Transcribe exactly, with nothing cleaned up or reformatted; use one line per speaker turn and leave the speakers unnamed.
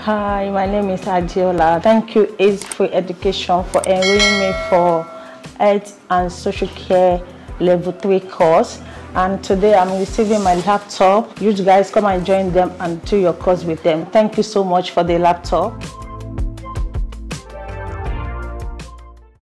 Hi, my name is Adeola. Thank you, A's Free Education, for enrolling me for Health and Social Care Level three course. And today I'm receiving my laptop. You guys come and join them and do your course with them. Thank you so much for the laptop.